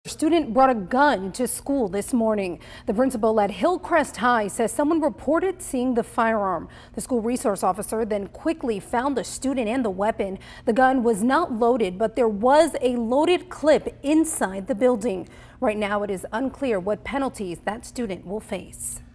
Student brought a gun to school this morning. The principal at Hillcrest High says someone reported seeing the firearm. The school resource officer then quickly found the student and the weapon. The gun was not loaded, but there was a loaded clip inside the building. Right now, it is unclear what penalties that student will face.